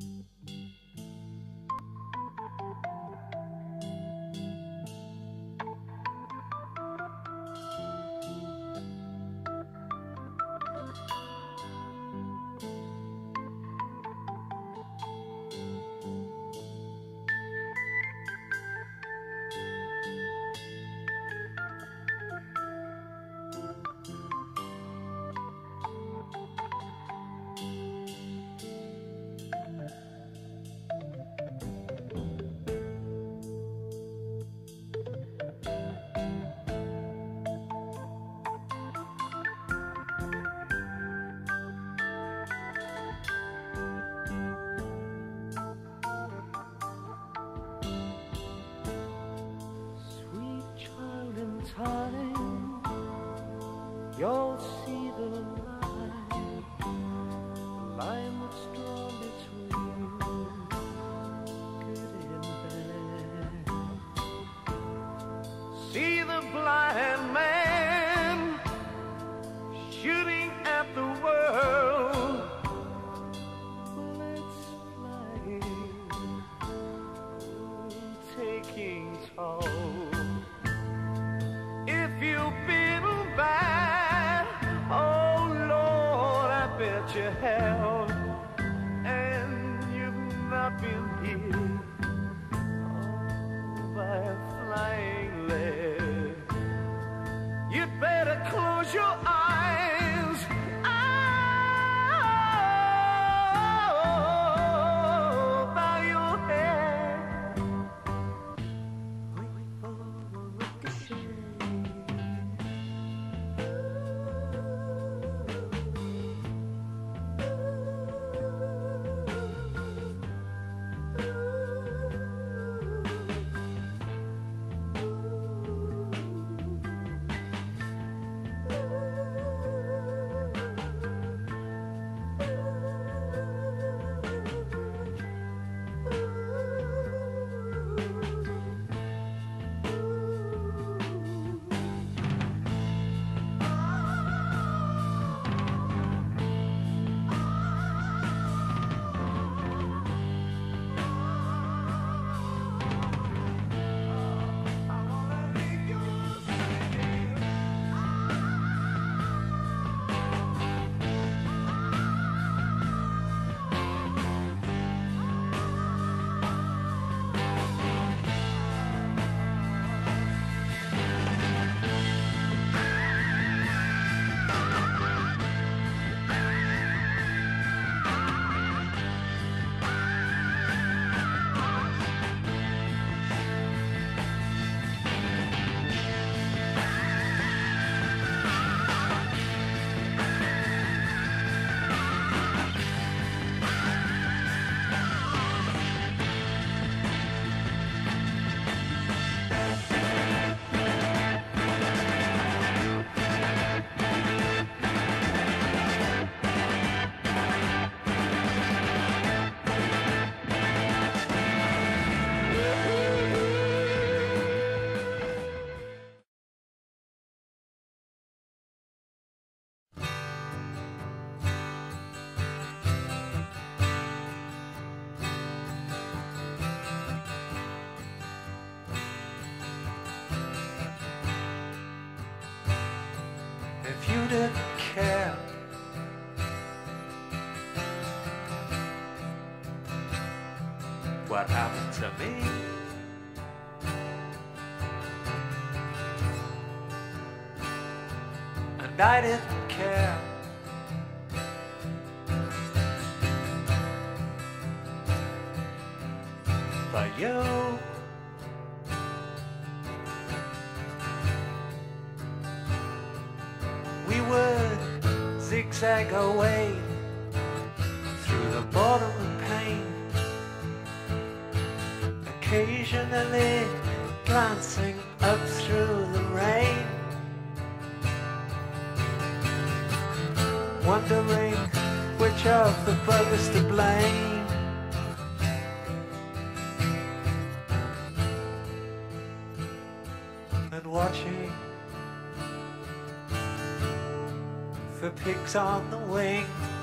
Time, you'll see the line that's drawn between good and bad. See the blind man shooting at the world, bullets flying, taking toll. If you've been bad, oh Lord, I bet you have, and you've not been hit by a flying lead. You'd better close your eyes, bow your head. Wait for the ricochet. If you didn't care, what happened to me? And I didn't care. For you. We would zigzag our way through the bottom of pain, occasionally glancing up through the rain, wondering which of the buggers to blame. And watching for pigs on the wing.